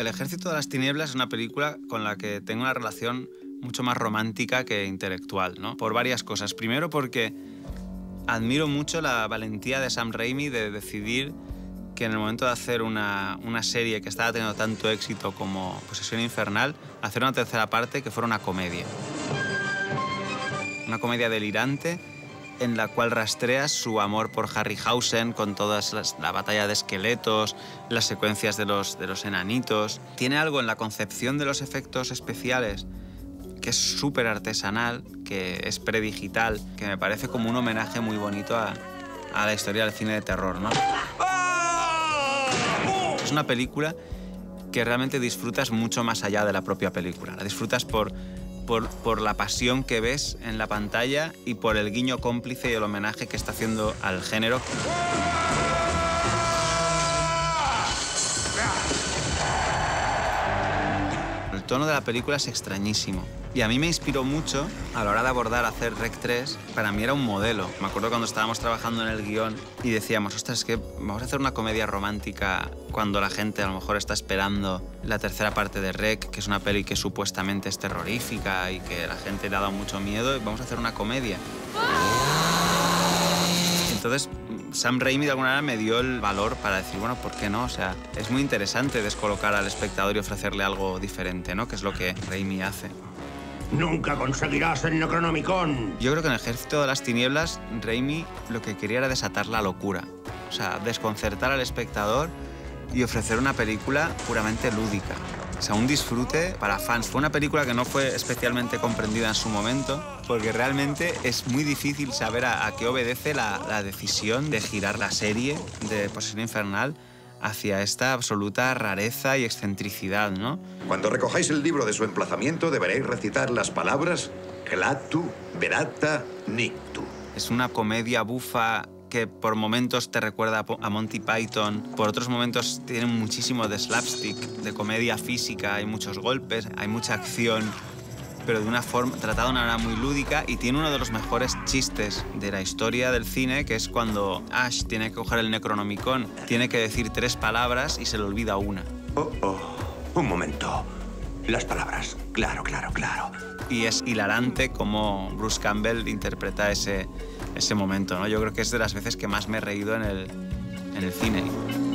El Ejército de las Tinieblas es una película con la que tengo una relación mucho más romántica que intelectual, ¿no? Por varias cosas. Primero porque admiro mucho la valentía de Sam Raimi de decidir que en el momento de hacer una serie que estaba teniendo tanto éxito como Posesión Infernal, hacer una tercera parte que fuera una comedia. Una comedia delirante en la cual rastreas su amor por Harryhausen con la batalla de esqueletos, las secuencias de los enanitos. Tiene algo en la concepción de los efectos especiales que es súper artesanal, que es predigital, que me parece como un homenaje muy bonito a la historia del cine de terror, ¿no? Es una película que realmente disfrutas mucho más allá de la propia película. La disfrutas por la pasión que ves en la pantalla y por el guiño cómplice y el homenaje que está haciendo al género. El tono de la película es extrañísimo. Y a mí me inspiró mucho a la hora de abordar hacer Rec 3. Para mí era un modelo. Me acuerdo cuando estábamos trabajando en el guión y decíamos, ostras, es que vamos a hacer una comedia romántica cuando la gente a lo mejor está esperando la tercera parte de Rec, que es una peli que supuestamente es terrorífica y que la gente le ha dado mucho miedo, y vamos a hacer una comedia. Entonces, Sam Raimi de alguna manera me dio el valor para decir, bueno, ¿por qué no? O sea, es muy interesante descolocar al espectador y ofrecerle algo diferente, ¿no? Que es lo que Raimi hace. ¡Nunca conseguirás el Necronomicon! Yo creo que en El Ejército de las Tinieblas, Raimi lo que quería era desatar la locura. O sea, desconcertar al espectador y ofrecer una película puramente lúdica. O sea, un disfrute para fans. Fue una película que no fue especialmente comprendida en su momento, porque realmente es muy difícil saber a qué obedece la decisión de girar la serie de Posesión Infernal hacia esta absoluta rareza y excentricidad, ¿no? Cuando recojáis el libro de su emplazamiento, deberéis recitar las palabras Clatu, Verata, Nictu. Es una comedia bufa que por momentos te recuerda a Monty Python, por otros momentos tiene muchísimo de slapstick, de comedia física, hay muchos golpes, hay mucha acción, pero de una forma, tratada de una manera muy lúdica, y tiene uno de los mejores chistes de la historia del cine, que es cuando Ash tiene que coger el Necronomicon, tiene que decir 3 palabras y se le olvida una. Un momento. Las palabras. Claro. Y es hilarante cómo Bruce Campbell interpreta ese momento, ¿no? Yo creo que es de las veces que más me he reído en el cine.